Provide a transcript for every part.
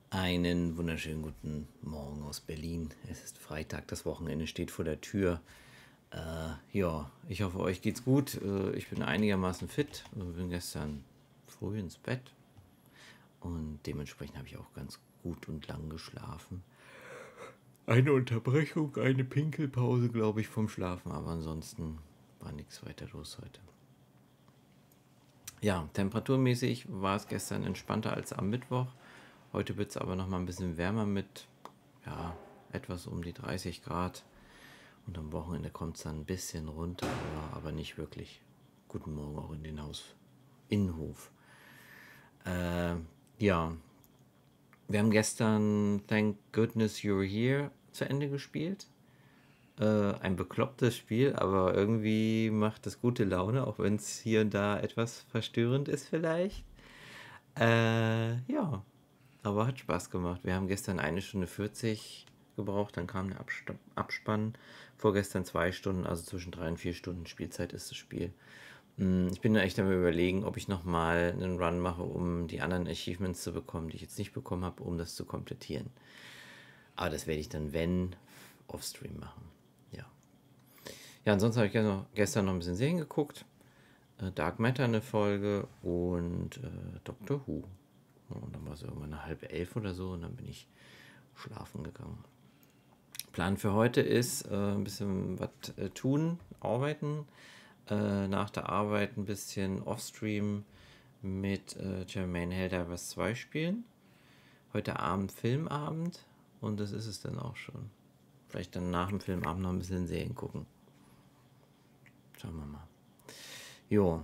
Einen wunderschönen guten Morgen aus Berlin. Es ist Freitag, das Wochenende steht vor der Tür. Ja, ich hoffe, euch geht's gut. Ich bin einigermaßen fit. Bin gestern früh ins Bett und dementsprechend habe ich auch ganz gut und lang geschlafen. Eine Unterbrechung, eine Pinkelpause, glaube ich, vom Schlafen, aber ansonsten war nichts weiter los heute. Ja, temperaturmäßig war es gestern entspannter als am Mittwoch. Heute wird es aber noch mal ein bisschen wärmer mit, ja, etwas um die 30 Grad. Und am Wochenende kommt es dann ein bisschen runter, aber nicht wirklich. Guten Morgen auch in den Innenhof. Ja, wir haben gestern Thank Goodness You're Here zu Ende gespielt. Ein beklopptes Spiel, aber irgendwie macht es gute Laune, auch wenn es hier und da etwas verstörend ist vielleicht. Ja, aber hat Spaß gemacht. Wir haben gestern 1 Stunde 40 gebraucht, dann kam der Abspann. Vorgestern 2 Stunden, also zwischen 3 und 4 Stunden Spielzeit ist das Spiel. Ich bin echt am Überlegen, ob ich nochmal einen Run mache, um die anderen Achievements zu bekommen, die ich jetzt nicht bekommen habe, um das zu komplettieren. Aber das werde ich dann, wenn, offstream machen. Ja. Ja, ansonsten habe ich gestern noch ein bisschen Serien geguckt. Dark Matter eine Folge und Doctor Who. Und dann war es irgendwann 10:30 oder so und dann bin ich schlafen gegangen. Plan für heute ist ein bisschen was tun, arbeiten. Nach der Arbeit ein bisschen Offstream mit Jermaine Helldivers 2 spielen. Heute Abend Filmabend und das ist es dann auch schon. Vielleicht dann nach dem Filmabend noch ein bisschen Serien gucken. Schauen wir mal. Jo.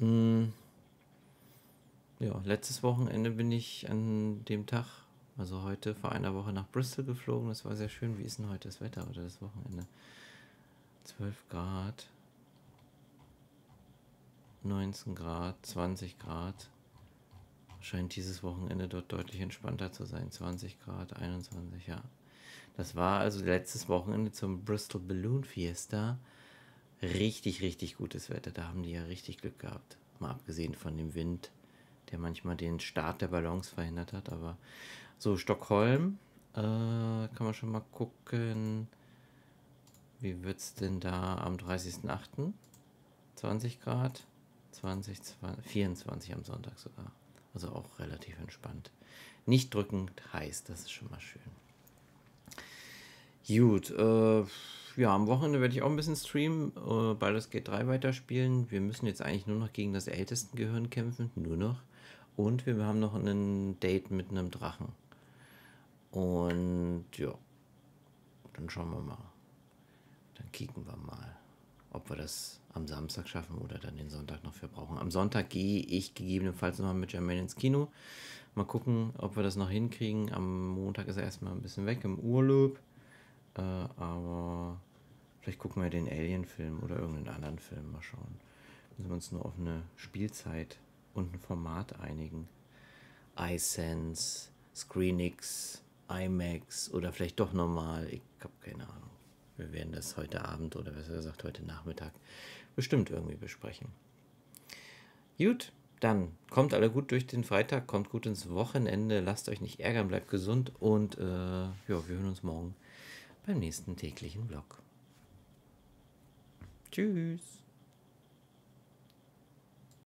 Ja, letztes Wochenende bin ich an dem Tag, also heute vor einer Woche nach Bristol geflogen. Das war sehr schön. Wie ist denn heute das Wetter oder das Wochenende? 12 Grad, 19 Grad, 20 Grad. Scheint dieses Wochenende dort deutlich entspannter zu sein. 20 Grad, 21, ja. Das war also letztes Wochenende zum Bristol Balloon Fiesta. Richtig, richtig gutes Wetter. Da haben die ja richtig Glück gehabt. Mal abgesehen von dem Wind, der manchmal den Start der Ballons verhindert hat. Aber so, Stockholm, kann man schon mal gucken. Wie wird es denn da am 30.08.? 20 Grad, 20, 24 am Sonntag sogar. Also auch relativ entspannt. Nicht drückend heiß, das ist schon mal schön. Gut, ja, am Wochenende werde ich auch ein bisschen streamen, Baldur's Gate 3 weiterspielen. Wir müssen jetzt eigentlich nur noch gegen das Ältestengehirn kämpfen, nur noch. Und wir haben noch ein Date mit einem Drachen. Und ja, dann schauen wir mal. Dann kicken wir mal, ob wir das am Samstag schaffen oder dann den Sonntag noch für brauchen. Am Sonntag gehe ich gegebenenfalls nochmal mit Jermaine ins Kino. Mal gucken, ob wir das noch hinkriegen. Am Montag ist er erstmal ein bisschen weg im Urlaub. Aber vielleicht gucken wir den Alien-Film oder irgendeinen anderen Film. Mal schauen. Müssen wir uns nur auf eine Spielzeit und ein Format einigen. iSense, ScreenX, IMAX oder vielleicht doch normal. Ich habe keine Ahnung. Wir werden das heute Abend oder besser gesagt heute Nachmittag bestimmt irgendwie besprechen. Gut, dann kommt alle gut durch den Freitag, kommt gut ins Wochenende, lasst euch nicht ärgern, bleibt gesund und ja, wir hören uns morgen beim nächsten täglichen Vlog. Tschüss.